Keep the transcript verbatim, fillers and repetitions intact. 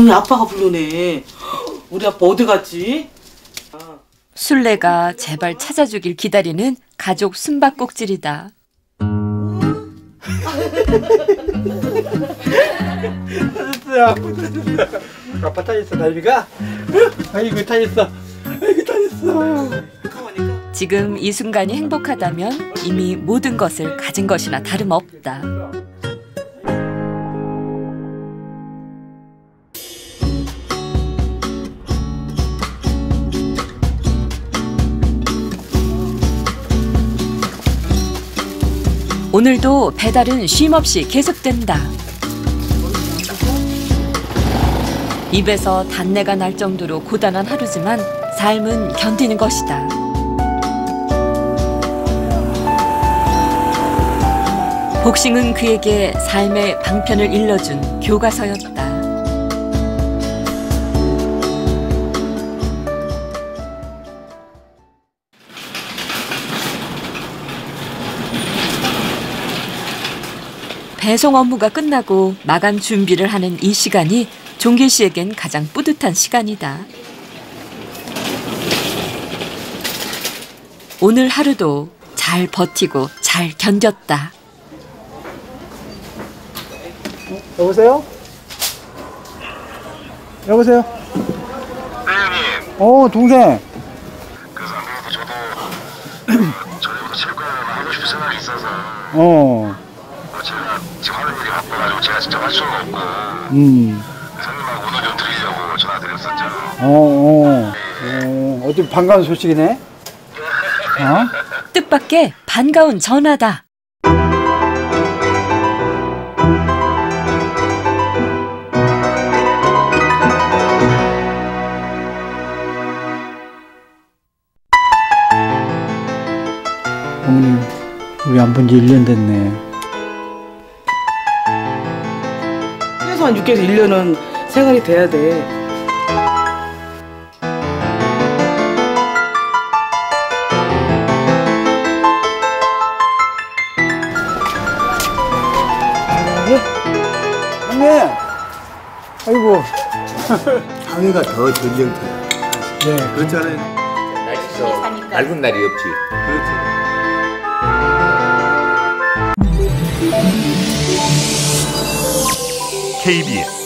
아니 아빠가 부르네. 우리 아빠 어디 갔지? 술래가 제발 찾아주길 기다리는 가족 숨바꼭질이다. 찾았어요. 아빠 찾았어, 달비가? 아이고, 찾았어. 아이고, 찾았어. 지금 이 순간이 행복하다면 이미 모든 것을 가진 것이나 다름없다. 오늘도 배달은 쉼없이 계속된다. 입에서 단내가 날 정도로 고단한 하루지만 삶은 견디는 것이다. 복싱은 그에게 삶의 방편을 일러준 교과서였다. 배송 업무가 끝나고 마감 준비를 하는 이 시간이 종길 씨에겐 가장 뿌듯한 시간이다. 오늘 하루도 잘 버티고 잘 견뎠다. 여보세요? 여보세요? 네, 형님. 어, 동생. 그래서 아무래도 저도 저녁부터 체육관을 하고 싶은 생각이 있어서 어. 제가 지금 하는 일이 바빠가지고 제가 직접 할 수는 없고 음. 손님하고 오늘 좀 드리려고 전화드렸었죠. 어, 어. 어, 어디 반가운 소식이네? 어? 뜻밖의 반가운 전화다. 어머님, 우리 안 본 지 일 년 됐네. 최소한 육 개월에서 일 년은 생활이 돼야 돼. 형님! 아이고. 사회가 더 전쟁터야. 네. 그렇잖아요. 날씨도 맑은 날이 없지. 케이비에스